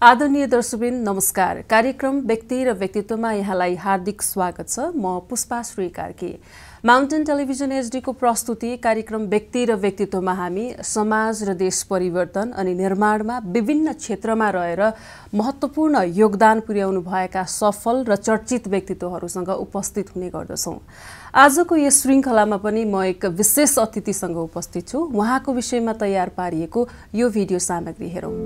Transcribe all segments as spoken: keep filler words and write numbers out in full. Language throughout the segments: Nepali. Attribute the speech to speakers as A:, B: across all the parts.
A: आदरणीय दर्शकवृन्द नमस्कार। कार्यक्रम व्यक्ति र व्यक्तित्वमा यहाँलाई हार्दिक स्वागत छ। म Pushpa Shree Karki. Mountain television HD को प्रस्तुति कार्यक्रम व्यक्ति र व्यक्तित्वमा हामी समाज र देश परिवर्तन अनि निर्माणमा विभिन्न क्षेत्रमा रहेर महत्त्वपूर्ण योगदान पुर्याउनु भएका सफल र चर्चित व्यक्तित्वहरूसँग उपस्थित हुने गर्दछौं। आजको यस श्रृङ्खलामा पनि म एक विशेष अतिथिसँग उपस्थित छु। उहाँको विषयमा तयार पारिएको यो भिडियो सामग्री हेरौं।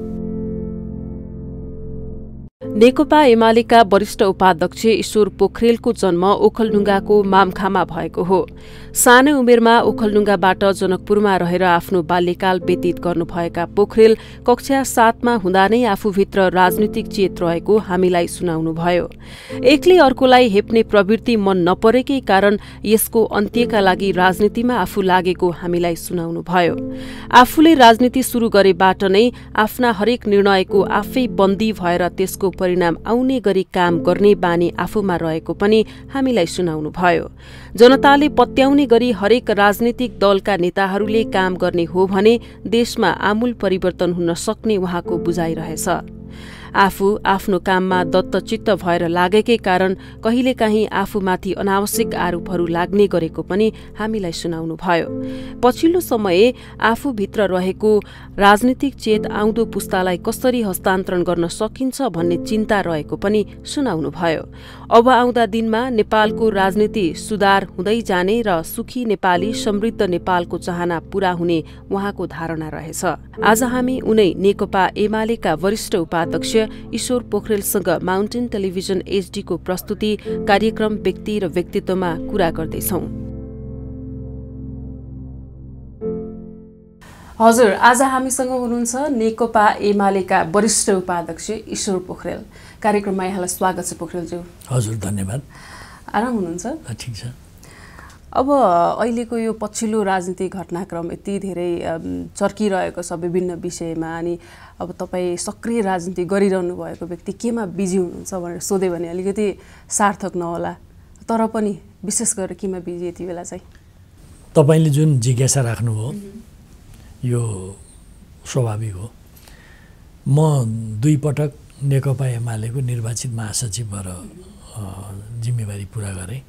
A: नेकपा एमालेका वरिष्ठ उपाध्यक्ष ईश्वर पोखरेलको जन्म ओखलढुङ्गाको मामखामा भएको हो। सानै उमेरमा ओखलढुङ्गाबाट जनकपुरमा रहेर आफ्नो बाल्यकाल व्यतीत गर्नुभएका पोखरेल कक्षा सातमा हुँदा नै आफूभित्र राजनीतिक चेत रहेको हामीलाई सुनाउनुभयो। एकले अर्कोलाई हेप्ने प्रवृत्ति मन नपरेकै कारण यसको अन्त्यका लागि राजनीतिमा आफू लागेको हामीलाई सुनाउनुभयो। आफूले राजनीति सुरु गरेबाट नै आफ्ना हरेक निर्णयको आफै बन्दी भएर त्यसको परिणाम आउने गरी काम गर्ने बानी आफूमा रहेको पनि हामीलाई सुनाउनुभयो। जनताले पत्याउने गरी हरेक राजनीतिक दलका नेताहरूले काम गर्ने हो भने देशमा आमूल परिवर्तन हुन सक्ने उहाँको बुझाइ रहेछ। आफू आफ्नो काममा दत्तचित्त भएर लागेकै कारण कहिलेकाहीँ आफूमाथि अनावश्यक आरोपहरू लाग्ने गरेको पनि हामीलाई सुनाउनुभयो। पछिल्लो समय आफूभित्र रहेको राजनीतिक चेत आउँदो पुस्तालाई कसरी हस्तान्तरण गर्न सकिन्छ भन्ने चिन्ता रहेको पनि सुनाउनुभयो। अब आउँदा दिनमा नेपालको राजनीति सुधार हुँदै जाने र सुखी नेपाली समृद्ध नेपालको चाहना पूरा हुने उहाँको धारणा रहेछ। आज हामी उनै नेकपा एमालेका वरिष्ठ उपाध्यक्ष ईश्वर पोखरेलसँग माउन्टेन टेलिभिजन एचडी को प्रस्तुति कार्यक्रम व्यक्ति र व्यक्तित्वमा कुरा गर्दैछौं। हजुर, आज हामीसँग हुनुहुन्छ नेकपा एमालेका वरिष्ठ उपाध्यक्ष ईश्वर पोखरेल। कार्यक्रममा यहाँलाई स्वागत छ पोखरेलज्यू।
B: हजुर, धन्यवाद।
A: आराम हुनुहुन्छ?
B: ठिक छ।
A: अब अहिलेको यो पछिल्लो राजनीतिक घटनाक्रम यति धेरै चर्किरहेको छ विभिन्न विषयमा, अनि अब तपाईँ सक्रिय राजनीति गरिरहनु भएको व्यक्ति केमा बिजी हुनुहुन्छ भनेर सोध्यो भने अलिकति सार्थक नहोला, तर पनि विशेष गरेर केमा बिजी यति बेला चाहिँ?
B: तपाईँले जुन जिज्ञासा राख्नुभयो यो स्वाभाविक हो। म दुई पटक नेकपा एमालेको निर्वाचित महासचिव भएर जिम्मेवारी पुरा गरेँ।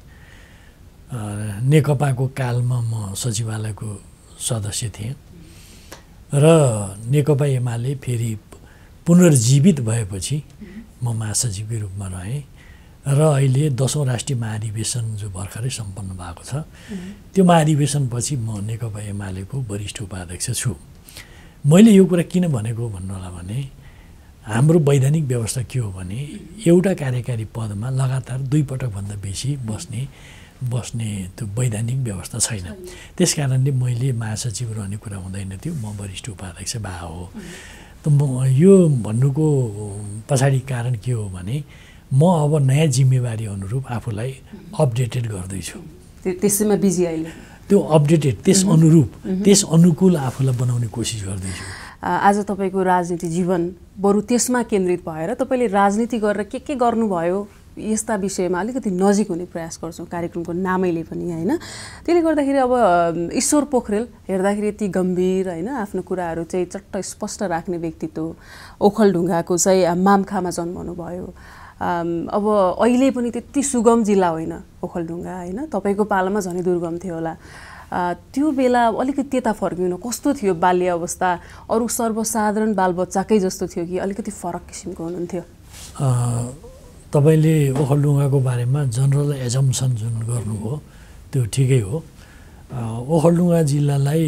B: नेकपाको कालमा म सचिवालयको सदस्य थिएँ र नेकपा एमाले फेरि पुनर्जीवित भएपछि म महासचिवकै रूपमा रहेँ र अहिले दसौँ राष्ट्रिय महाधिवेशन जो भर्खरै सम्पन्न भएको छ त्यो महाधिवेशनपछि म नेकपा एमालेको वरिष्ठ उपाध्यक्ष छु। मैले यो कुरा किन भनेको भन्नु होला भने हाम्रो वैधानिक व्यवस्था के हो भने एउटा कार्यकारी पदमा लगातार दुई पटकभन्दा बेसी बस्ने बस्ने त्यो वैधानिक व्यवस्था छैन। त्यस कारणले मैले महासचिव रहने कुरा हुँदैन थियो, म वरिष्ठ उपाध्यक्ष भए हो। त म यो भन्नुको पछाडि कारण के हो भने म अब नयाँ जिम्मेवारी अनुरूप आफूलाई अपडेटेड गर्दैछु।
A: त्यसैमा बिजी अहिले?
B: त्यो अपडेटेड त्यस अनुरूप त्यस अनुकूल आफूलाई बनाउने कोसिस गर्दैछु।
A: आज तपाईँको राजनीति जीवन बरु त्यसमा केन्द्रित भएर तपाईँले राजनीति गरेर के के गर्नुभयो यस्ता विषयमा अलिकति नजिक हुने प्रयास गर्छौँ कार्यक्रमको नामैले पनि, होइन? त्यसले गर्दाखेरि अब ईश्वर पोखरेल हेर्दाखेरि यति गम्भीर, होइन, आफ्नो कुराहरू चाहिँ चट्ट स्पष्ट राख्ने व्यक्तित्व, ओखलढुङ्गाको चाहिँ मामखामा जन्मनु भयो। अब अहिले पनि त्यति सुगम जिल्ला होइन ओखलढुङ्गा, होइन? तपाईँको पालामा झनै दुर्गम थियो होला। त्यो बेला अलिकति त्यता फर्किनु कस्तो थियो बाल्य अवस्था? अरू सर्वसाधारण बालबच्चाकै जस्तो थियो कि अलिकति फरक किसिमको हुनुहुन्थ्यो?
B: तपाईँले ओखलढुङ्गाको बारेमा जनरल एजम्सन जुन गर्नुभयो त्यो ठिकै हो। ओखलढुङ्गा जिल्लालाई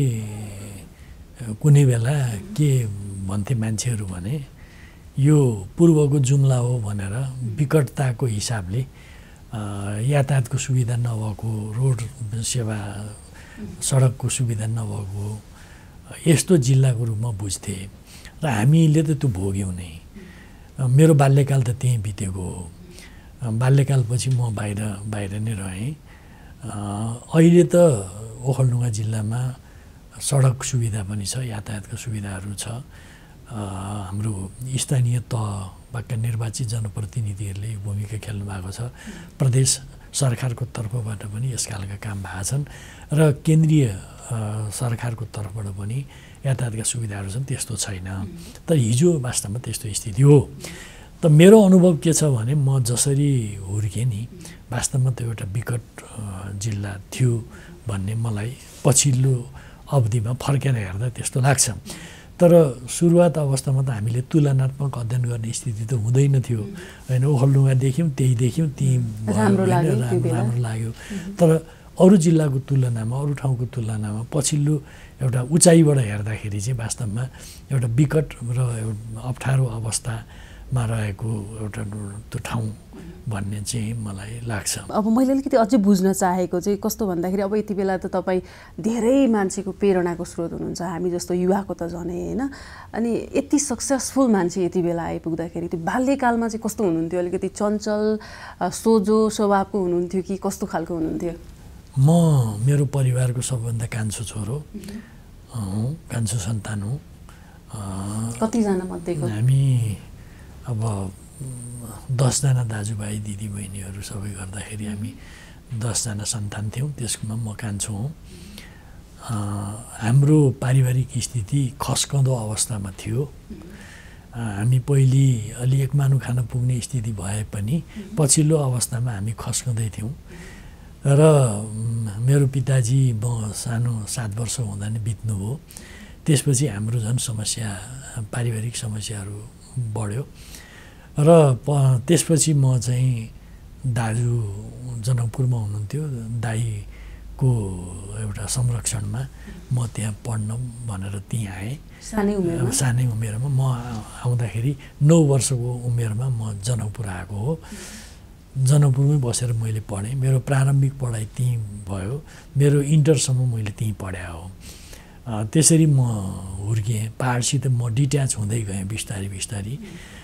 B: कुनै बेला के भन्थे मान्छेहरू भने यो पूर्वको जुम्ला हो भनेर विकटताको हिसाबले यातायातको सुविधा नभएको, रोड सेवा सडकको सुविधा नभएको यस्तो जिल्लाको रूपमा बुझ्थे र हामीले त त्यो भोग्यौँ नै। मेरो बाल्यकाल त त्यहीँ बितेको हो। बाल्यकालपछि म बाहिर बाहिर नै रहेँ। अहिले त ओखलढुङ्गा जिल्लामा सडक सुविधा पनि छ, यातायातको सुविधाहरू छ। हाम्रो स्थानीय तहका निर्वाचित जनप्रतिनिधिहरूले भूमिका खेल्नु भएको छ। प्रदेश सरकारको तर्फबाट पनि यस खालका काम भएका छन् र केन्द्रीय सरकारको तर्फबाट पनि यातायातका सुविधाहरू छन् त्यस्तो छैन। तर हिजो वास्तवमा त्यस्तो स्थिति हो। त मेरो अनुभव के छ भने म जसरी हुर्केँ नि वास्तवमा त्यो एउटा विकट जिल्ला थियो भन्ने मलाई पछिल्लो अवधिमा फर्केर हेर्दा त्यस्तो लाग्छ। तर सुरुवात अवस्थामा त हामीले तुलनात्मक अध्ययन गर्ने स्थिति त हुँदैन थियो होइन। ओखलढुङ्गा देख्यौँ त्यही देख्यौँ त्यही
A: राम्रो लाग्यो
B: राम्रो लाग्यो। तर अरू जिल्लाको तुलनामा अरू ठाउँको तुलनामा पछिल्लो एउटा उचाइबाट हेर्दाखेरि चाहिँ वास्तवमा एउटा विकट र अप्ठ्यारो अवस्थामा रहेको एउटा त्यो ठाउँ भन्ने चाहिँ मलाई लाग्छ।
A: अब मैले अलिकति अझै बुझ्न चाहेको चाहिँ कस्तो भन्दाखेरि अब यति बेला त तपाईँ धेरै मान्छेको प्रेरणाको स्रोत हुनुहुन्छ, हामी जस्तो युवाको त झनै होइन। अनि यति सक्सेसफुल मान्छे यति बेला आइपुग्दाखेरि त्यो बाल्यकालमा चाहिँ कस्तो हुनुहुन्थ्यो? अलिकति चञ्चल सोझो स्वभावको हुनुहुन्थ्यो कि कस्तो खालको हुनुहुन्थ्यो?
B: म मेरो परिवारको सबभन्दा कान्छो छोरो हुँ, कान्छो सन्तान हुँ।
A: कतिजना मध्येको?
B: हामी अब दसजना दाजुभाइ दिदीबहिनीहरू सबै गर्दाखेरि हामी दसजना सन्तान थियौँ। त्यसमा म कान्छो हुँ। हाम्रो पारिवारिक स्थिति खस्कँदो अवस्थामा थियो। हामी पहिले अलि एक मानु खान पुग्ने स्थिति भए पनि पछिल्लो अवस्थामा हामी खस्कँदै थियौँ। र मेरो पिताजी म सानो सात वर्ष हुँदा नै बित्नुभयो। त्यसपछि हाम्रो झन् समस्या पारिवारिक समस्याहरू बढ्यो र त्यसपछि म चाहिँ दाजु जनकपुरमा हुनुहुन्थ्यो, दाईको एउटा संरक्षणमा म त्यहाँ पढ्न भनेर त्यहीँ आएँ।
A: सानै उमेरमा
B: सानै उमेरमा म आउँदाखेरि नौ वर्षको उमेरमा म जनकपुर आएको हो। जनकपुरमै बसेर मैले पढेँ। मेरो प्रारम्भिक पढाइ त्यहीँ भयो। मेरो इन्टरसम्म मैले त्यहीँ पढाए हो। त्यसरी म हुर्केँ। पहाडसित म डिट्याच हुँदै गएँ बिस्तारी बिस्तारी।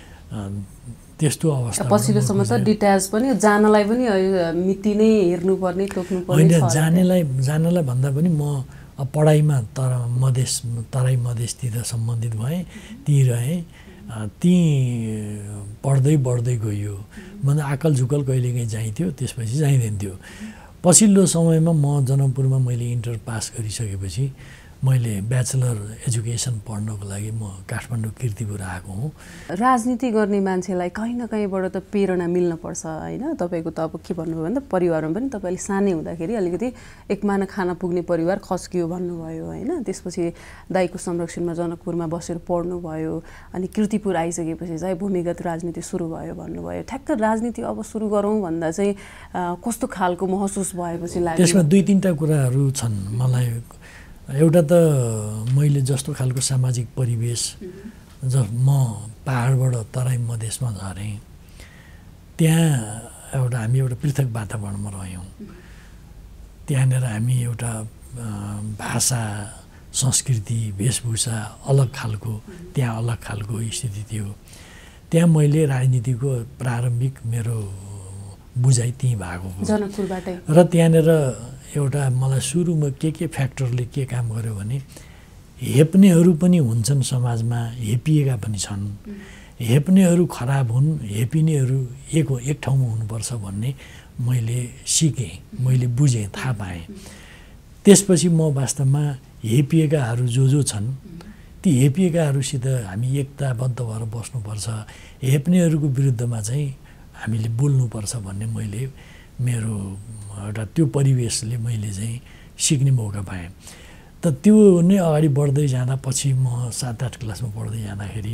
B: त्यस्तो अवस्था
A: पछिल्लोसम्म त डिट्याच पनि जानलाई पनि मिति नै हेर्नुपर्ने तोक्नुपर्ने
B: होइन। जानेलाई जानलाई भन्दा पनि म पढाइमा तर मधेस तराई मधेसतिर सम्बन्धित भएँ, त्यहीँ रहेँ। त्यहीँ पढ्दै बढ्दै गइयो। मतलब आकल झुकल कहिलेकाहीँ जाइन्थ्यो, त्यसपछि जाइँदैन थियो। पछिल्लो समयमा म जनकपुरमा मैले इन्टर पास गरिसकेपछि मैले ब्याचलर एजुकेसन पढ्नको लागि म काठमाडौँ कीर्तिपुर आएको हुँ।
A: राजनीति गर्ने मान्छेलाई कहीँ न कहीँबाट त प्रेरणा मिल्नुपर्छ होइन। तपाईँको त अब के भन्नुभयो भने परिवारमा पनि तपाईँले सानै हुँदाखेरि अलिकति एकमाना खाना पुग्ने परिवार खस्कियो भन्नुभयो होइन। त्यसपछि दाइको संरक्षणमा जनकपुरमा बसेर पढ्नुभयो। अनि कीर्तिपुर आइसकेपछि चाहिँ भूमिगत राजनीति सुरु भयो भन्नुभयो। ठ्याक्क राजनीति अब सुरु गरौँ भन्दा चाहिँ कस्तो खालको महसुस भएपछि लाग्यो?
B: त्यसमा दुई तिनवटा कुराहरू छन् मलाई। एउटा त मैले जस्तो खालको सामाजिक परिवेश ज म पहाडबाट तराई मधेसमा झरेँ, त्यहाँ एउटा हामी एउटा पृथक वातावरणमा रह्यौँ। त्यहाँनिर हामी एउटा भाषा संस्कृति वेशभूषा अलग खालको त्यहाँ अलग खालको स्थिति थियो। त्यहाँ मैले राजनीतिको प्रारम्भिक मेरो बुझाइ त्यहीँ भएको हो
A: जनकपुरबाटै।
B: र त्यहाँनिर एउटा मलाई सुरुमा के के फ्याक्टरले के काम गर्यो भने हेप्नेहरू पनि हुन्छन् समाजमा, हेपिएका पनि छन्। हेप्नेहरू खराब हुन्, हेपिनेहरू एक एक ठाउँमा हुनुपर्छ भन्ने मैले सिकेँ, मैले बुझेँ, थाहा पाएँ। त्यसपछि म वास्तवमा हेपिएकाहरू जो जो छन् ती हेपिएकाहरूसित हामी एकताबद्ध भएर बस्नुपर्छ, हेप्नेहरूको विरुद्धमा चाहिँ हामीले बोल्नुपर्छ भन्ने मैले मेरो एउटा त्यो परिवेशले मैले चाहिँ सिक्ने मौका पाएँ। त त्यो नै अगाडि बढ्दै जाँदा पछि म सात आठ क्लासमा पढ्दै जाँदाखेरि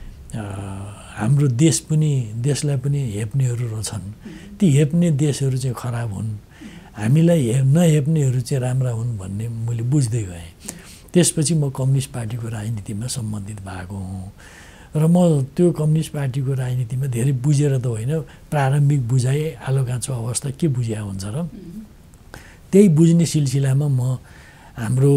B: हाम्रो देश पनि देशलाई पनि हेप्नेहरू रहेछन्। ती हेप्ने देशहरू चाहिँ खराब हुन्, हामीलाई हे नहेप्नेहरू चाहिँ राम्रा हुन् भन्ने मैले बुझ्दै गएँ। त्यसपछि म कम्युनिस्ट पार्टीको राजनीतिमा सम्बन्धित भएको हुँ र म त्यो कम्युनिस्ट पार्टीको राजनीतिमा धेरै बुझेर त होइन, प्रारम्भिक बुझाइ आलो काँचो अवस्था के बुझ्या हुन्छ र त्यही बुझ्ने सिलसिलामा म हाम्रो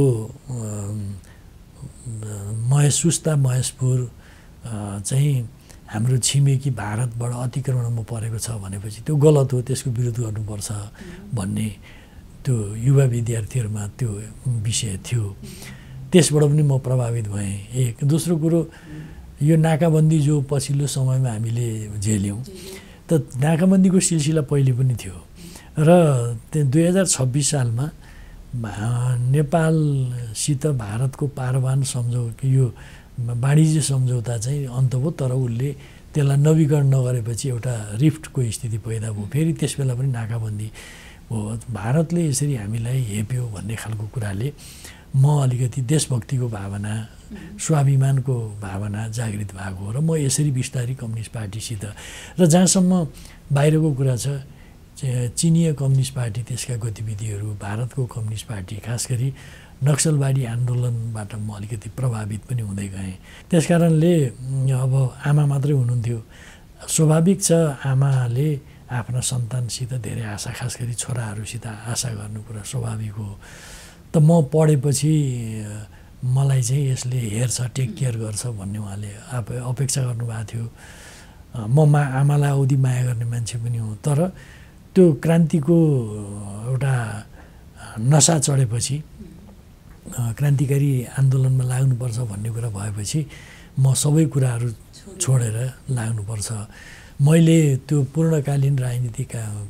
B: महेश सुस्ता महेशपुर चाहिँ हाम्रो छिमेकी भारतबाट अतिक्रमणमा परेको छ भनेपछि त्यो गलत हो, त्यसको विरोध गर्नुपर्छ भन्ने त्यो युवा विद्यार्थीहरूमा त्यो विषय थियो। त्यसबाट पनि म प्रभावित भएँ। एक दोस्रो कुरो यो नाकाबन्दी जो पछिल्लो समयमा हामीले झेल्यौँ, त नाकाबन्दीको सिलसिला पहिले पनि थियो र त्यो दुई हजार छब्बिस सालमा नेपालसित भारतको पारवान सम्झौ यो वाणिज्य सम्झौता चाहिँ अन्त भयो, तर उसले त्यसलाई नवीकरण नगरेपछि एउटा रिफ्टको स्थिति पैदा भयो। फेरि त्यस बेला पनि नाकाबन्दी भयो। भारतले यसरी हामीलाई हेप्यो भन्ने खालको कुराले म अलिकति देशभक्तिको भावना, स्वाभिमानको भावना जागृत भएको हो र म यसरी बिस्तारै कम्युनिस्ट पार्टीसित र जहाँसम्म बाहिरको कुरा छ, चिनिया कम्युनिस्ट पार्टी, त्यसका गतिविधिहरू, भारतको कम्युनिस्ट पार्टी, खास गरी नक्सलवादी आन्दोलनबाट म अलिकति प्रभावित पनि हुँदै गएँ। त्यस कारणले अब आमा मात्रै हुनुहुन्थ्यो, स्वाभाविक छ आमाले आफ्ना सन्तानसित धेरै आशा, खास गरी छोराहरूसित आशा गर्नु कुरा स्वाभाविक हो। त म पढेपछि मलाई चाहिँ यसले हेर्छ, टेक केयर गर्छ भन्ने उहाँले अपेक्षा गर्नुभएको थियो। म मा आमालाई औधी माया गर्ने मान्छे पनि हुँ, तर त्यो क्रान्तिको एउटा नसा चढेपछि, क्रान्तिकारी आन्दोलनमा लाग्नुपर्छ भन्ने कुरा भएपछि म सबै कुराहरू छोडेर लाग्नुपर्छ। मैले त्यो पूर्णकालीन राजनीतिक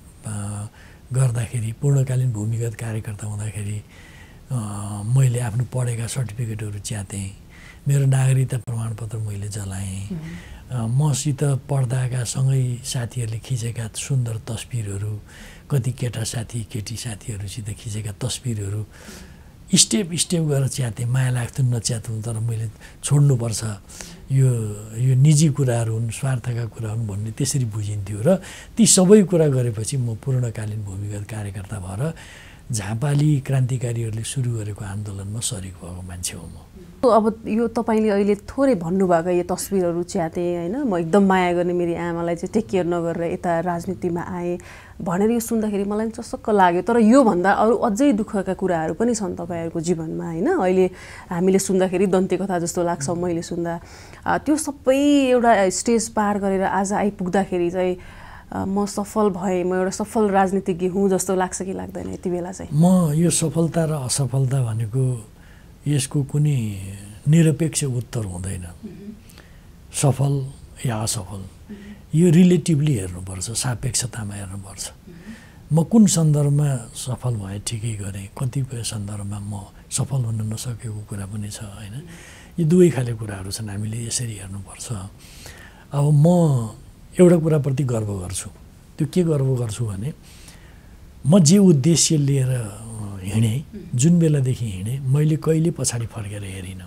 B: गर्दाखेरि, पूर्णकालीन भूमिगत कार्यकर्ता हुँदाखेरि मैले आफ्नो पढेका सर्टिफिकेटहरू च्यातेँ, मेरो नागरिकता प्रमाणपत्र मैले जलाएँ, मसित पढ्दाका सँगै साथीहरूले खिचेका सुन्दर तस्बिरहरू, कति केटा साथी केटी साथीहरूसित खिचेका तस्बिरहरू स्टेप स्टेप गरेर च्यातेँ। माया लाग्थ्यो नच्यात्नु, तर मैले छोड्नुपर्छ, यो यो निजी कुराहरू हुन्, स्वार्थका कुरा हुन् भन्ने त्यसरी बुझिन्थ्यो। र ती सबै कुरा गरेपछि म पूर्णकालीन भूमिगत कार्यकर्ता भएर झापाली क्रान्तिकारीहरूले सुरु गरेको आन्दोलनमा सरिक भएको मान्छे हो म।
A: अब यो तपाईँले अहिले थोरै भन्नुभएको यो तस्बिरहरू च्यातेँ होइन, म एकदम माया गर्ने मेरी आमालाई चाहिँ टेक केयर नगरेर यता राजनीतिमा आएँ भनेर यो सुन्दाखेरि मलाई चसक्क लाग्यो। तर योभन्दा अरू अझै दुःखका कुराहरू पनि छन् तपाईँहरूको जीवनमा होइन। अहिले हामीले सुन्दाखेरि दन्ते कथा जस्तो लाग्छ मैले सुन्दा। त्यो सबै एउटा स्टेज पार गरेर आज आइपुग्दाखेरि चाहिँ म सफल भएँ, म एउटा सफल राजनीतिज्ञ हुँ जस्तो लाग्छ कि लाग्दैन यति बेला चाहिँ?
B: म यो सफलता र असफलता भनेको यसको कुनै निरपेक्ष उत्तर हुँदैन, सफल या असफल। यो रिलेटिभली हेर्नुपर्छ, सापेक्षतामा हेर्नुपर्छ। म कुन सन्दर्भमा सफल भएँ, ठिकै गरेँ, कतिपय सन्दर्भमा म सफल हुन नसकेको कुरा पनि छ होइन। यो दुवै खाले कुराहरू छन्, हामीले यसरी हेर्नुपर्छ। अब म एउटा कुराप्रति गर्व गर्छु। त्यो के गर्व गर्छु भने म जे उद्देश्य लिएर हिँडेँ, जुन बेलादेखि हिँडेँ, मैले कहिले पछाडि फर्केर हेरिनँ।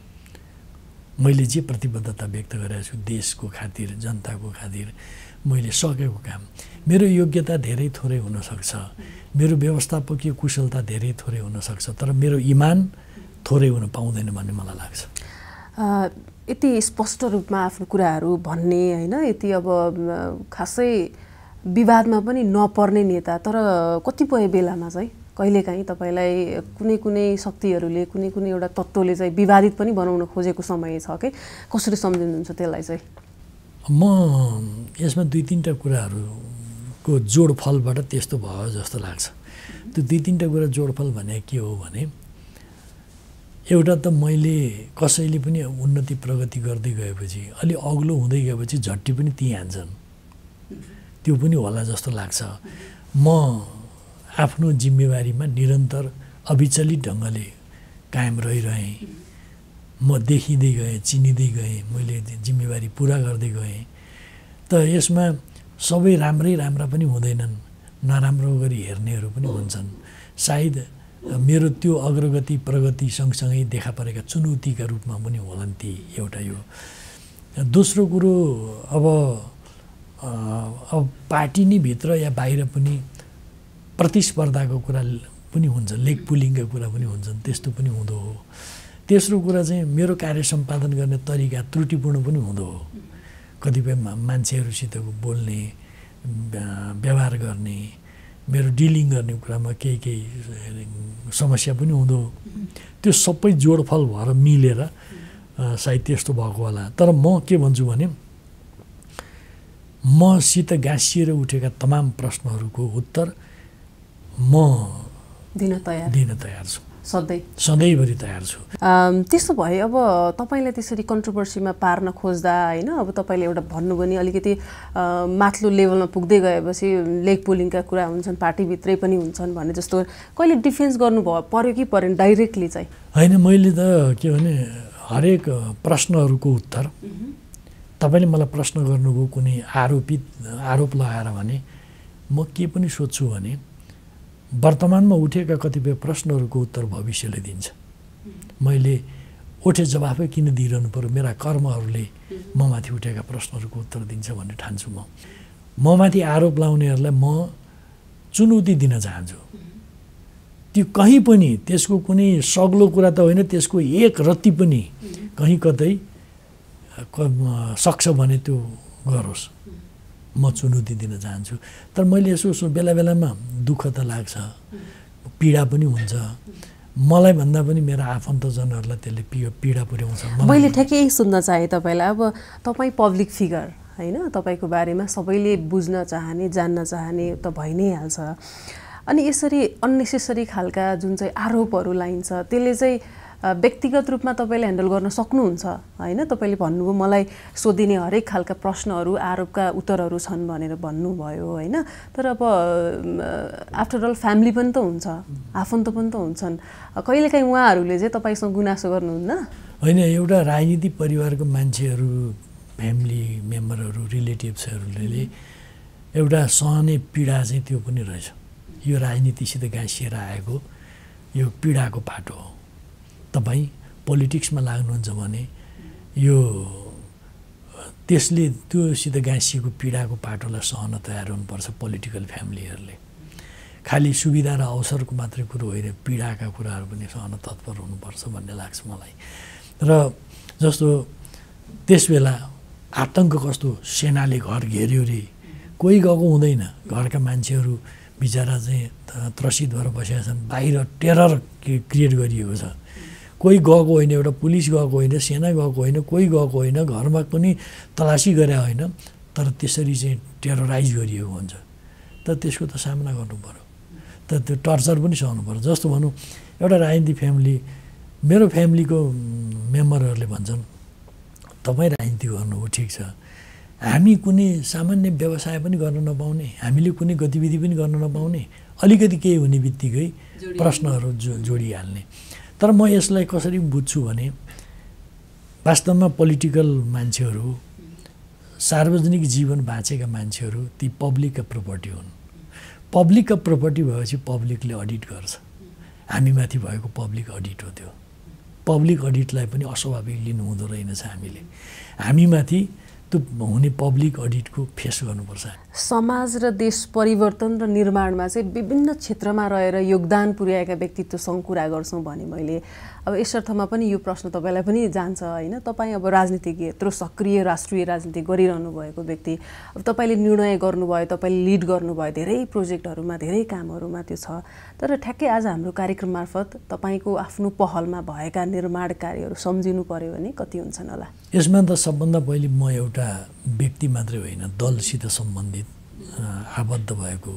B: मैले जे प्रतिबद्धता व्यक्त गरेको छु देशको खातिर, जनताको खातिर, मैले सकेको काम, मेरो योग्यता धेरै थोरै हुनसक्छ, मेरो व्यवस्थापकीय कुशलता धेरै थोरै हुनसक्छ, तर मेरो इमान थोरै हुन पाउँदैन भन्ने मलाई लाग्छ।
A: यति स्पष्ट रूपमा आफ्नो कुराहरू भन्ने होइन, यति अब खासै विवादमा पनि नपर्ने नेता, तर कतिपय बेलामा चाहिँ कहिलेकाहीँ तपाईँलाई कुनै कुनै शक्तिहरूले, कुनै कुनै एउटा तत्त्वले चाहिँ विवादित पनि बनाउन खोजेको समय छ कि कसरी सम्झिनुहुन्छ त्यसलाई चाहिँ?
B: म यसमा दुई तिनवटा कुराहरूको जोडफलबाट त्यस्तो भयो जस्तो लाग्छ। त्यो दुई तिनवटा कुरा जोडफल भने के हो भने, एउटा त मैले कसैले पनि उन्नति प्रगति गर्दै गएपछि, अलि अग्लो हुँदै गएपछि झट्टी पनि ती हान्छन्, त्यो पनि होला जस्तो लाग्छ। म आफ्नो जिम्मेवारीमा निरन्तर अविचलित ढङ्गले कायम रहिरहेँ। म देखिँदै गएँ, चिनिँदै गएँ, मैले जिम्मेवारी पुरा गर्दै गएँ। त यसमा सबै राम्रै राम्रा पनि हुँदैनन्, नराम्रो गरी हेर्नेहरू पनि हुन्छन्। सायद मेरो त्यो अग्रगति प्रगति सँगसँगै देखा परेका चुनौतीका रूपमा पनि होलान् ती। एउटा यो। दोस्रो कुरो, अब अब पार्टी नै भित्र या बाहिर पनि प्रतिस्पर्धाको कुरा पनि हुन्छ, लेग पुलिङका कुरा पनि हुन्छन्, त्यस्तो पनि हुँदो हो। तेस्रो कुरा चाहिँ मेरो कार्य सम्पादन गर्ने तरिका त्रुटिपूर्ण पनि हुँदो हो। कतिपय मान्छेहरूसितको बोल्ने, व्यवहार गर्ने, मेरो डिलिङ गर्ने कुरामा केही केही समस्या पनि हुँदो हो। त्यो सबै जोडफल भएर मिलेर सायद त्यस्तो भएको होला। तर म के भन्छु भने, मसित गाँसिएर उठेका तमाम प्रश्नहरूको उत्तर म
A: दिन तयार
B: दिन तयार छु।
A: सधैँ
B: सधैँभरि तयार छु।
A: त्यसो भए अब तपाईँलाई त्यसरी कन्ट्रोभर्सीमा पार्न खोज्दा होइन, अब तपाईँले एउटा भन्नुभयो नि अलिकति माथिल्लो लेभलमा पुग्दै गएपछि लेग पुलिङका कुरा हुन्छन्, पार्टीभित्रै पनि हुन्छन् भन्ने जस्तो कहिले डिफेन्स गर्नुभयो पर्यो कि परेन डाइरेक्टली चाहिँ?
B: होइन, मैले त के भने हरेक प्रश्नहरूको उत्तर तपाईँले मलाई प्रश्न गर्नुभयो कुनै आरोपित आरोप लगाएर भने म के पनि सोध्छु भने वर्तमानमा उठेका कतिपय प्रश्नहरूको उत्तर भविष्यले दिन्छ। मैले उठे जवाफै किन दिइरहनु पर्यो, मेरा कर्महरूले म माथि उठेका प्रश्नहरूको उत्तर दिन्छ भन्ने ठान्छु। म म माथि आरोप लाउनेहरूलाई म चुनौती दिन चाहन्छु। त्यो कहीँ पनि त्यसको कुनै सग्लो कुरा त होइन, त्यसको एक रत्ती पनि कहीँ कतै सक्छ भने त्यो गरोस्, म चुनौती दिन चाहन्छु। तर मैले यसो यसो बेला बेलामा दुःख त लाग्छ, पीडा पनि हुन्छ। मलाई भन्दा पनि मेरो आफन्तजनहरूलाई त्यसले पी पीडा पुर्याउँछ।
A: मैले ठ्याक्कै यही सुन्न चाहेँ तपाईँलाई। अब तपाईँ पब्लिक फिगर होइन, तपाईँको बारेमा सबैले बुझ्न चाहने जान्न चाहने त भइ नै हाल्छ। अनि यसरी अन्नेसेसरी खालका जुन चाहिँ आरोपहरू लाइन्छ त्यसले चाहिँ व्यक्तिगत रूपमा तपाईँले ह्यान्डल गर्न सक्नुहुन्छ होइन? तपाईँले भन्नुभयो मलाई सोधिने हरेक खालका प्रश्नहरू आरोपका उत्तरहरू छन् भनेर भन्नुभयो होइन? तर अब आफ्टर अल फ्यामिली पनि त हुन्छ, आफन्त पनि त हुन्छन्। कहिलेकाहीँ उहाँहरूले चाहिँ तपाईँसँग गुनासो गर्नुहुन्न?
B: होइन, एउटा राजनीतिक परिवारको मान्छेहरू, फ्यामिली मेम्बरहरू, रिलेटिभ्सहरूले एउटा सहने पीडा चाहिँ त्यो पनि रहेछ। यो राजनीतिसित गाँसिएर आएको यो पीडाको पाटो हो। तपाईँ पोलिटिक्समा लाग्नुहुन्छ भने यो त्यसले त्योसित गाँसिएको पीडाको पाटोलाई सहन तयार हुनुपर्छ। पोलिटिकल फ्यामिलीहरूले खालि सुविधा र अवसरको मात्रै कुरो होइन, पीडाका कुराहरू पनि सहन तत्पर हुनुपर्छ भन्ने लाग्छ मलाई। र जस्तो त्यस बेला आतङ्क कस्तो, सेनाले घर घेर्यो रे, कोही गएको हुँदैन, घरका मान्छेहरू बिचरा चाहिँ त्रसित भएर बसेका छन्, बाहिर टेरर क्रिएट गरिएको छ। कोही गएको होइन, एउटा पुलिस गएको होइन, सेना गएको होइन, कोही गएको होइन, घरमा पनि तलासी गरे होइन, तर त्यसरी चाहिँ टेरराइज गरिएको हुन्छ। त त्यसको त सामना गर्नु पऱ्यो, त त्यो टर्चर पनि सहनु पऱ्यो। जस्तो भनौँ एउटा राजनीतिक फ्यामिली, मेरो फ्यामिलीको मेम्बरहरूले भन्छन् तपाईँ राजनीति गर्नुभयो ठिक छ, हामी कुनै सामान्य व्यवसाय पनि गर्न नपाउने, हामीले कुनै गतिविधि पनि गर्न नपाउने, अलिकति केही हुने बित्तिकै प्रश्नहरू जो जोडिहाल्ने। तर म यसलाई कसरी बुझ्छु भने वास्तवमा पोलिटिकल मान्छेहरू, सार्वजनिक जीवन बाँचेका मान्छेहरू ती पब्लिकका प्रोपर्टी हुन्। पब्लिकका प्रोपर्टी भएपछि पब्लिकले अडिट गर्छ। हामीमाथि भएको पब्लिक अडिट हो। त्यो पब्लिक अडिटलाई पनि अस्वाभाविक लिनु हुँदो रहेनछ। हामीले हामीमाथि त्यो हुने पब्लिक अडिटको फेस गर्नुपर्छ।
A: समाज र देश परिवर्तन र निर्माणमा चाहिँ विभिन्न क्षेत्रमा रहेर योगदान पुर्याएका व्यक्तित्वसँग कुरा गर्छौँ भने मैले अब यस अर्थमा पनि यो प्रश्न तपाईँलाई पनि जान्छ होइन? तपाईँ अब राजनीतिज्ञ, यत्रो सक्रिय राष्ट्रिय राजनीति गरिरहनु भएको व्यक्ति, अब तपाईँले निर्णय गर्नुभयो, तपाईँले लिड गर्नुभयो धेरै प्रोजेक्टहरूमा, धेरै कामहरूमा त्यो छ। तर ठ्याक्कै आज हाम्रो कार्यक्रम मार्फत तपाईँको आफ्नो पहलमा भएका निर्माण कार्यहरू सम्झिनु पर्यो भने कति हुन्छन् होला?
B: यसमा त सबभन्दा पहिले म एउटा व्यक्ति मात्रै होइन, दलसित सम्बन्धित आबद्ध भएको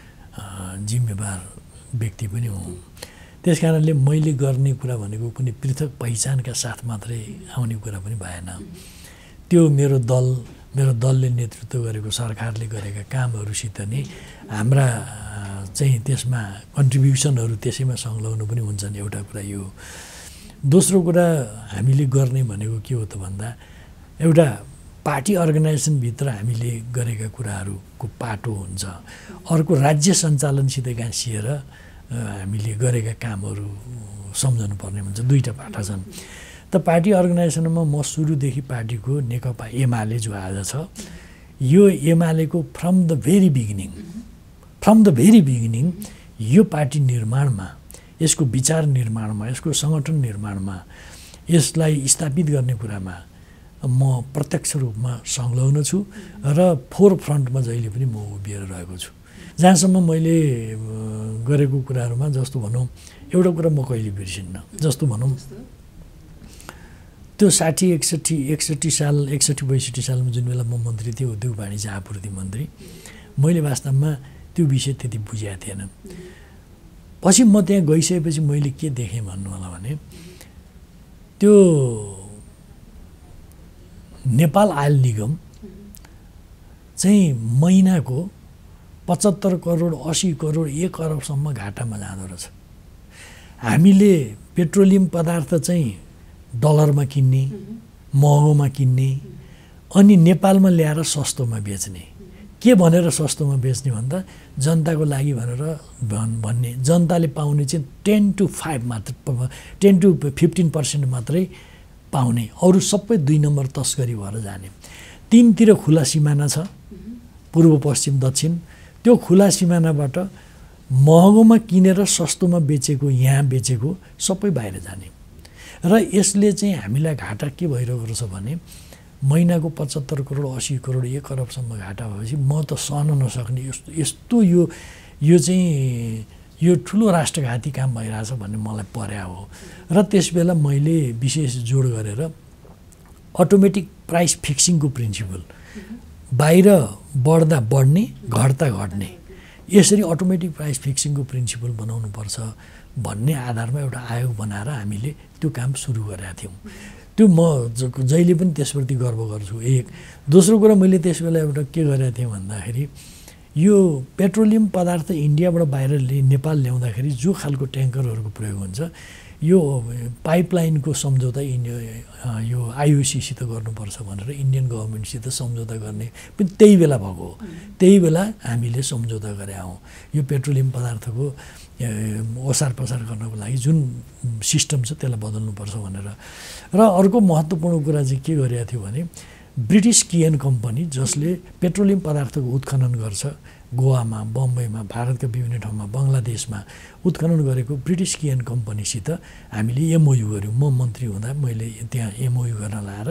B: जिम्मेवार व्यक्ति पनि हुँ। त्यस कारणले मैले गर्ने कुरा भनेको कुनै पृथक पहिचानका साथ मात्रै आउने कुरा पनि भएन। त्यो मेरो दल, मेरो दलले नेतृत्व गरेको सरकारले गरेका कामहरूसित नै हाम्रा चाहिँ त्यसमा कन्ट्रिब्युसनहरू त्यसैमा संलग्न पनि हुन्छन्। एउटा कुरा यो। दोस्रो कुरा हामीले गर्ने भनेको के हो त भन्दा एउटा पार्टी अर्गनाइजेसनभित्र हामीले गरेका कुराहरूको पाटो हुन्छ, अर्को राज्य सञ्चालनसित गाँसिएर हामीले गरेका कामहरू सम्झनु पर्ने हुन्छ। दुईवटा पाटा छन्। त पार्टी अर्गनाइजेसनमा म सुरुदेखि पार्टीको नेकपा एमाले जो आज छ, यो एमालेको from the very beginning from the very beginning यो पार्टी निर्माणमा, यसको विचार निर्माणमा, यसको सङ्गठन निर्माणमा, यसलाई स्थापित गर्ने कुरामा म प्रत्यक्ष रूपमा संलग्न छु र फोर फ्रन्टमा जहिले पनि म उभिएर रहेको छु। जहाँसम्म मैले गरेको कुराहरूमा जस्तो भनौँ एउटा कुरा म कहिले बिर्सिन्न। जस्तो भनौँ त्यो साठी एकसट्ठी एकसट्ठी साल एकसट्ठी बैसठी सालमा जुन बेला म मन्त्री थिएँ, उद्योग वाणिज्य आपूर्ति मन्त्री, मैले वास्तवमा त्यो विषय त्यति बुझेको थिएन। पछि म त्यहाँ गइसकेपछि मैले के देखेँ भन्नु होला भने त्यो नेपाल आयल निगम चाहिँ महिनाको पचहत्तर करोड अस्सी करोड एक अरबसम्म घाटामा जाँदो रहेछ। हामीले पेट्रोलियम पदार्थ चाहिँ डलरमा किन्ने, महँगोमा किन्ने, अनि नेपालमा ल्याएर सस्तोमा बेच्ने। के भनेर सस्तोमा बेच्ने भन्दा जनताको लागि भनेर भन् भन्ने जनताले पाउने चाहिँ टेन टु फाइभ मात्र टेन टु फिफ्टिन पर्सेन्ट मात्रै पाउने, अरू सबै दुई नम्बर तस्करी भएर जाने। तिनतिर खुला सिमाना छ, पूर्व पश्चिम दक्षिण। त्यो खुला सिमानाबाट महँगोमा किनेर सस्तोमा बेचेको, यहाँ बेचेको सबै बाहिर जाने। र यसले चाहिँ हामीलाई घाटा के भइरहेको रहेछ भने महिनाको पचहत्तर करोड अस्सी करोड एक अरबसम्म घाटा भएपछि म त सहन नसक्ने, यस्तो यस्तो यो यो चाहिँ यो ठुलो राष्ट्रघाती काम भइरहेछ भन्ने मलाई पर्या हो। र त्यसबेला मैले विशेष जोड गरेर अटोमेटिक प्राइस फिक्सिङको प्रिन्सिपल, बाहिर बढ्दा बढ्ने घट्दा घट्ने, यसरी अटोमेटिक प्राइस फिक्सिङको प्रिन्सिपल बनाउनुपर्छ भन्ने आधारमा एउटा आयोग बनाएर हामीले त्यो काम सुरु गरेका थियौँ। त्यो म जहिले पनि त्यसप्रति गर्व गर्छु। एक दोस्रो कुरा मैले त्यसबेला एउटा के गरेका थिएँ भन्दाखेरि यो पेट्रोलियम पदार्थ इन्डियाबाट बाहिर नेपाल ल्याउँदाखेरि जो खालको ट्याङ्करहरूको प्रयोग हुन्छ यो पाइपलाइनको सम्झौता इन्डिया यो आइओसीसित गर्नुपर्छ भनेर इन्डियन गभर्मेन्टसित सम्झौता गर्ने पनि त्यही बेला भएको हो। त्यही बेला हामीले सम्झौता गरेका हौँ यो पेट्रोलियम पदार्थको ओसार पसार गर्नको लागि जुन सिस्टम छ त्यसलाई बदल्नुपर्छ भनेर। र अर्को महत्त्वपूर्ण कुरा चाहिँ के गरेका थियो भने ब्रिटिस किएन कम्पनी जसले पेट्रोलियम पदार्थको उत्खनन गर्छ गोवामा, बम्बईमा, भारतका विभिन्न ठाउँमा, बङ्गलादेशमा उत्खनन गरेको ब्रिटिस किएन कम्पनीसित हामीले एमओयू गऱ्यौँ। म मन्त्री हुँदा मैले त्यहाँ एमओयू गर्न लाएर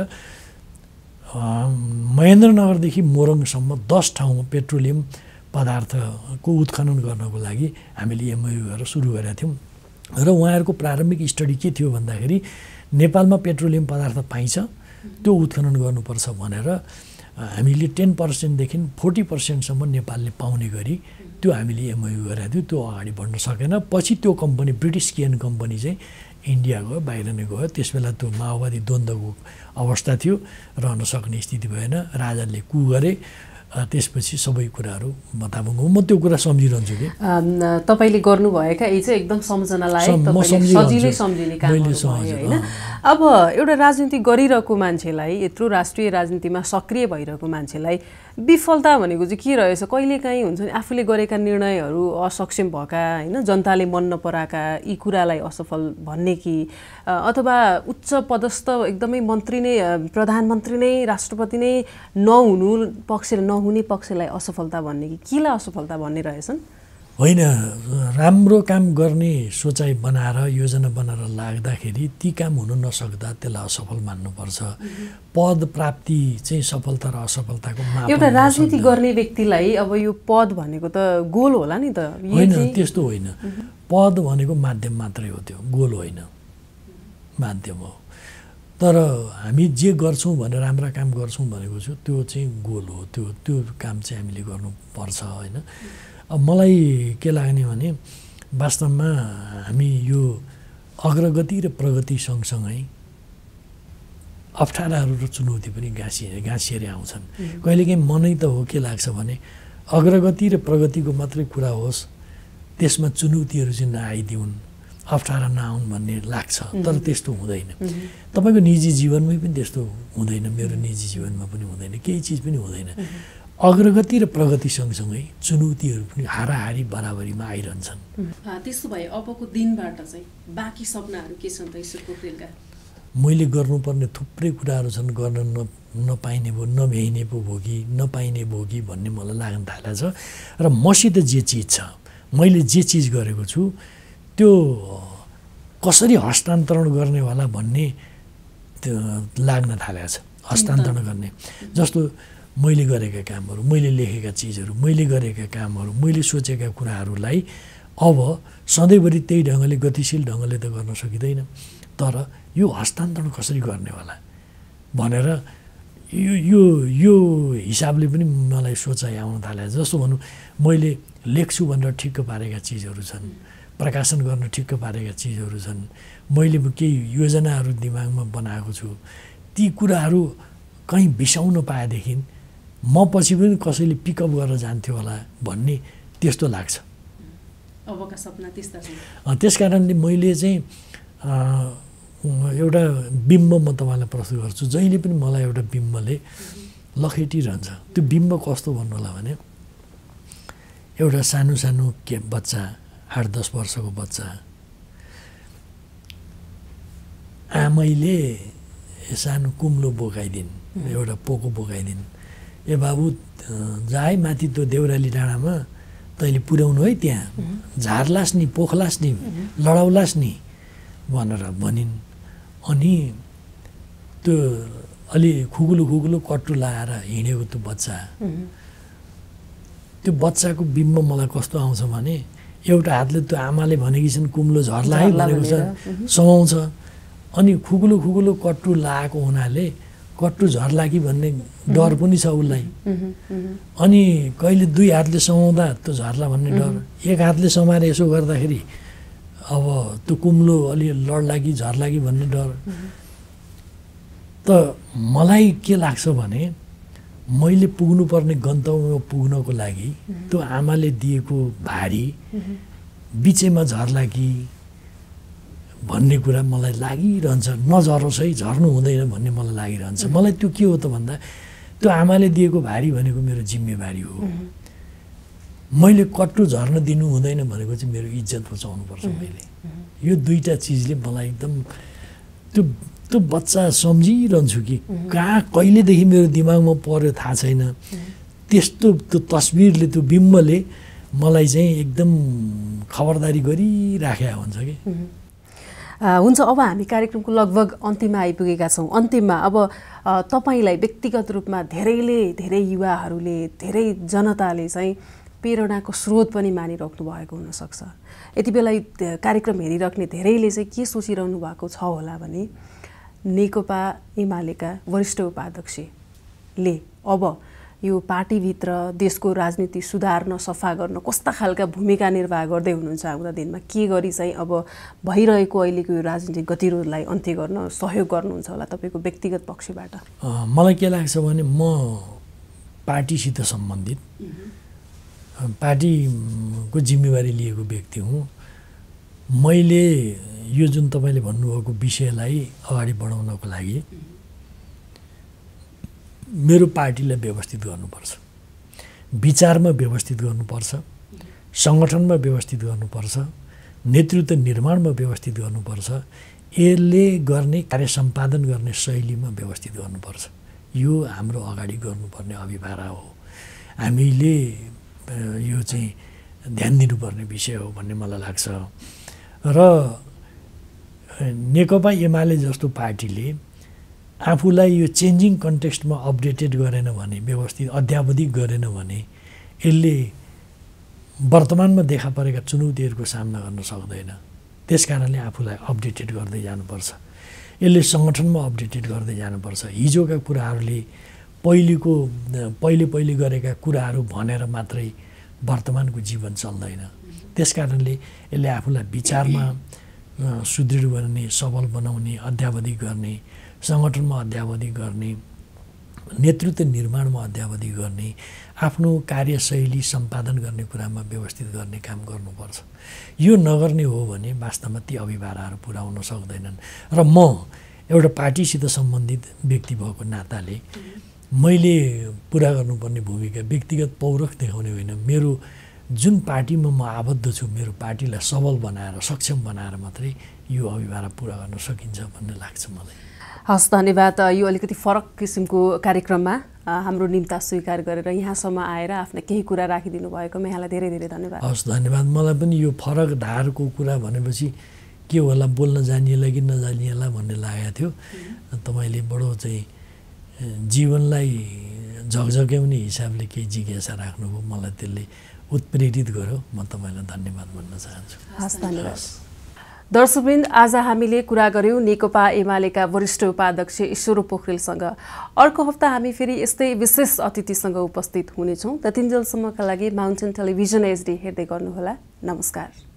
B: महेन्द्रनगरदेखि मोरङसम्म दस ठाउँमा पेट्रोलियम पदार्थको उत्खनन गर्नको लागि हामीले एमओयू गरेर सुरु गरेका थियौँ। र उहाँहरूको प्रारम्भिक स्टडी के थियो भन्दाखेरि नेपालमा पेट्रोलियम पदार्थ पाइन्छ, त्यो उत्खनन गर्नुपर्छ भनेर हामीले टेन पर्सेन्टदेखि फोर्टी पर्सेन्टसम्म नेपालले पाउने गरी त्यो हामीले एमओयू गरेका थियौँ। त्यो अगाडि बढ्न सकेन। पछि त्यो कम्पनी ब्रिटिस किएन कम्पनी चाहिँ इन्डिया गयो, बाहिर नै गयो। त्यसबेला त्यो माओवादी द्वन्द्वको अवस्था थियो, रहन सक्ने स्थिति भएन, राजाले कु गरे। त्यसपछि सबै कुराहरू बताउनु म त्यो कुरा सम्झिरहन्छु कि
A: तपाईँले गर्नुभएका यी चाहिँ एकदम सम्झना लायक, तपाईँले सजिलै सम्झिने काम होइन। अब एउटा राजनीति गरिरहेको मान्छेलाई, यत्रो राष्ट्रिय राजनीतिमा सक्रिय भइरहेको मान्छेलाई विफलता भनेको चाहिँ के रहेछ? कहिलेकाहीँ हुन्छ नि आफूले गरेका निर्णयहरू असक्षम भएका होइन, जनताले मन नपराएका यी कुरालाई असफल भन्ने कि अथवा उच्च पदस्थ एकदमै मन्त्री नै, प्रधानमन्त्री नै, राष्ट्रपति नै नहुनु पक्ष नहुने पक्षलाई असफलता भन्ने कि केलाई असफलता भन्ने रहेछन्?
B: होइन, राम्रो काम गर्ने सोचाइ बनाएर योजना बनाएर लाग्दाखेरि ती काम हुन नसक्दा त्यसलाई असफल मान्नुपर्छ। पद प्राप्ति चाहिँ सफलता र असफलताको माप।
A: एउटा राजनीति गर्ने व्यक्तिलाई अब यो पद भनेको त गोल होला नि त?
B: होइन, त्यस्तो होइन। पद भनेको माध्यम मात्रै हो, त्यो गोल होइन, माध्यम हो। तर हामी जे गर्छौँ भनेर राम्रा काम गर्छौँ भनेको छु त्यो चाहिँ गोल हो, त्यो त्यो काम चाहिँ हामीले गर्नुपर्छ होइन। अब मलाई के लाग्ने भने वास्तवमा हामी यो अग्रगति र प्रगति सँगसँगै अप्ठ्याराहरू र चुनौती पनि गाँसिएर गाँसिएर आउँछन्। कहिलेकाहीँ मनै त हो के लाग्छ भने अग्रगति र प्रगतिको मात्रै कुरा होस्, त्यसमा चुनौतीहरू चाहिँ नआइदिउन्, अप्ठ्यारा नआउन् भन्ने लाग्छ। तर त्यस्तो हुँदैन। तपाईँको निजी जीवनमै पनि त्यस्तो हुँदैन, मेरो निजी जीवनमा पनि हुँदैन, केही चिज पनि हुँदैन। अग्रगति र प्रगति सँगसँगै चुनौतीहरू पनि हाराहारी बराबरीमा आइरहन्छन्।
A: त्यसो भए अबको दिनबाट चाहिँ बाँकी सपनाहरू के छन् त ईश्वर पोखरेलका?
B: मैले गर्नुपर्ने थुप्रै कुराहरू छन्, गर्न न नपाइने भो नभ्याइने पो भो कि नपाइने भो कि भन्ने मलाई लाग्न थालेको छ। र मसित जे चिज छ, मैले जे चिज गरेको छु त्यो कसरी हस्तान्तरण गर्नेवाला भन्ने त्यो लाग्न थालेको छ। हस्तान्तरण गर्ने जस्तो मैले गरेका कामहरू, मैले लेखेका चिजहरू, मैले गरेका कामहरू, मैले सोचेका कुराहरूलाई अब सधैँभरि त्यही ढङ्गले गतिशील ढङ्गले त गर्न सकिँदैन। तर यो हस्तान्तरण कसरी गर्नेवाला भनेर यो यो यो हिसाबले पनि मलाई सोचाइ आउन थाले। जस्तो भनौँ मैले लेख्छु भनेर ठिक्क पारेका चिजहरू छन्, प्रकाशन गर्न ठिक्क पारेका चिजहरू छन्, मैले केही योजनाहरू दिमागमा बनाएको छु, ती कुराहरू कहीँ बिसाउन पाएदेखि म पछि पनि कसैले पिकअप गरेर जान्थ्यो होला भन्ने त्यस्तो लाग्छ।
A: अबका सपना त्यस्ता छन्।
B: त्यस कारणले मैले चाहिँ एउटा बिम्ब म तपाईँलाई प्रस्तुत गर्छु। जहिले पनि मलाई एउटा बिम्बले लखेटिरहन्छ। त्यो बिम्ब कस्तो भन्नु होला भने एउटा सानो सानो के बच्चा आठ दस वर्षको बच्चा आमैले सानो कुम्लो बोकाइदिन्, एउटा पोको बोकाइदिन्, ए बाबु जाए माथि त्यो देउराली डाँडामा तैँले पुर्याउनु है, त्यहाँ झारलास् नि, पोखलास् नि, लडाउलास् नि भनेर भनिन्। अनि त्यो अलि खुकुलो खुकुलो कट्टु लाएर हिँडेको त्यो बच्चा, त्यो बच्चाको बिम्ब मलाई कस्तो आउँछ भने एउटा हातले त्यो आमाले भनेकी छन् कुम्लो झर्ला है भनेको छ, समाउँछ, अनि खुकुलो खुकुलो कट्टु लाएको हुनाले कट्टु झर्ला कि भन्ने डर पनि छ उसलाई। अनि कहिले दुई हातले समाउँदा त्यो झर्ला भन्ने डर, एक हातले समाएर यसो गर्दाखेरि अब त्यो कुम्लो अलि लड्ला कि झर्ला कि भन्ने डर। त मलाई के लाग्छ भने मैले पुग्नुपर्ने गन्तव्यमा पुग्नको लागि त्यो आमाले दिएको भारी बिचैमा झर्ला कि भन्ने कुरा मलाई लागिरहन्छ। नझरोस् है, झर्नु हुँदैन भन्ने मलाई लागिरहन्छ। मलाई त्यो के हो त भन्दा त्यो आमाले दिएको भारी भनेको मेरो जिम्मेवारी हो। मैले कट्टु झर्न दिनु हुँदैन भनेको चाहिँ मेरो इज्जत बचाउनुपर्छ मैले। यो दुईवटा चिजले मलाई एकदम त्यो त्यो बच्चा सम्झिरहन्छु कि कहाँ कहिलेदेखि मेरो दिमागमा पर्यो थाहा छैन। त्यस्तो त्यो तस्बिरले, त्यो बिम्बले मलाई चाहिँ एकदम खबरदारी गरिराखेको हुन्छ कि।
A: हुन्छ, अब हामी कार्यक्रमको लगभग अन्तिममा आइपुगेका छौँ। अन्तिममा अब तपाईँलाई व्यक्तिगत रूपमा धेरैले, धेरै युवाहरूले, धेरै जनताले चाहिँ प्रेरणाको स्रोत पनि मानिराख्नु भएको हुनसक्छ। यति बेला कार्यक्रम हेरिराख्ने धेरैले चाहिँ के सोचिरहनु भएको छ होला भने नेकपा एमालेका वरिष्ठ उपाध्यक्षले अब यो पार्टीभित्र देशको राजनीति सुधार्न, सफा गर्न कस्ता खालका भूमिका निर्वाह गर्दै हुनुहुन्छ आउँदा दिनमा, के गरी चाहिँ अब भइरहेको अहिलेको यो राजनीतिक गतिरोधलाई अन्त्य गर्न सहयोग गर्नुहुन्छ होला तपाईँको व्यक्तिगत पक्षबाट?
B: मलाई के लाग्छ भने म पार्टीसित सम्बन्धित, पार्टीको जिम्मेवारी लिएको व्यक्ति हुँ। मैले यो जुन तपाईँले भन्नुभएको विषयलाई अगाडि बढाउनको लागि मेरो पार्टीलाई व्यवस्थित गर्नुपर्छ, विचारमा व्यवस्थित गर्नुपर्छ, सङ्गठनमा व्यवस्थित गर्नुपर्छ, नेतृत्व निर्माणमा व्यवस्थित गर्नुपर्छ, यसले गर्ने कार्य सम्पादन गर्ने शैलीमा व्यवस्थित गर्नुपर्छ। यो हाम्रो अगाडि गर्नुपर्ने अभिभारा हो। हामीले यो चाहिँ ध्यान दिनुपर्ने विषय हो भन्ने मलाई लाग्छ। र नेकपा एमाले जस्तो पार्टीले आफूलाई यो चेन्जिङ कन्टेक्स्टमा अपडेटेड गरेन भने, व्यवस्थित अध्यावधिक गरेन भने यसले वर्तमानमा देखा परेका चुनौतीहरूको सामना गर्न सक्दैन। त्यस कारणले आफूलाई अपडेटेड गर्दै जानुपर्छ। यसले सङ्गठनमा अपडेटेड गर्दै जानुपर्छ। हिजोका कुराहरूले, पहिलेको पहिले पहिले गरेका कुराहरू भनेर मात्रै वर्तमानको जीवन चल्दैन। त्यस कारणले यसले आफूलाई विचारमा सुदृढ बनाउने, सबल बनाउने, अध्यावधिक गर्ने, सङ्गठनमा अध्यावधिक गर्ने, नेतृत्व निर्माणमा अध्यावधिक गर्ने, आफ्नो कार्यशैली सम्पादन गर्ने कुरामा व्यवस्थित गर्ने काम गर्नुपर्छ। यो नगर्ने हो भने वास्तवमा ती अभिभाराहरू पुरा हुन सक्दैनन्। र म एउटा पार्टीसित सम्बन्धित व्यक्ति भएको नाताले मैले पुरा गर्नुपर्ने भूमिका व्यक्तिगत पौरख देखाउने होइन, मेरो जुन पार्टीमा म आबद्ध छु, मेरो पार्टीलाई सबल बनाएर, सक्षम बनाएर मात्रै यो अभिभारा पुरा गर्न सकिन्छ भन्ने लाग्छ मलाई।
A: हस्, धन्यवाद। यो अलिकति फरक किसिमको कार्यक्रममा हाम्रो निम्ता स्वीकार गरेर यहाँसम्म आएर आफ्ना केही कुरा राखिदिनु भएकोमा यहाँलाई धेरै धेरै धन्यवाद।
B: हस्, धन्यवाद। मलाई पनि यो फरक धारको कुरा भनेपछि के होला, बोल्न जानिएला कि नजानिएला भन्ने लागेको थियो। तपाईँले बडो चाहिँ जीवनलाई झकझक्याउने हिसाबले केही जिज्ञासा राख्नुभयो, मलाई त्यसले उत्प्रेरित गर्यो। म तपाईँलाई धन्यवाद भन्न चाहन्छु।
A: हस्, धन्यवाद। दर्शकवृन्द, आज हामीले कुरा गर्यौँ नेकपा एमालेका वरिष्ठ उपाध्यक्ष ईश्वर पोखरेलसँग। अर्को हप्ता हामी फेरि यस्तै विशेष अतिथिसँग उपस्थित हुनेछौँ। त्यतिन्जेलसम्मका लागि माउन्टेन टेलिभिजन एचडी हेर्दै गर्नुहोला। नमस्कार।